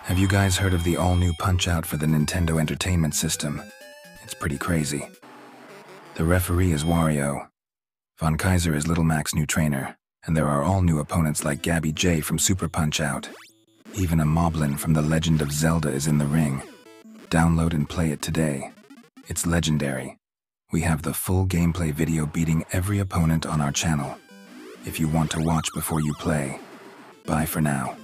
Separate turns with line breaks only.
Have you guys heard of the all-new Punchout for the Nintendo Entertainment System? It's pretty crazy. The referee is Wario. Von Kaiser is Little Mac's new trainer, and there are all new opponents like Gabby J from Super Punchout. Even a Moblin from The Legend of Zelda is in the ring. Download and play it today. It's legendary. We have the full gameplay video beating every opponent on our channel. If you want to watch before you play. Bye for now.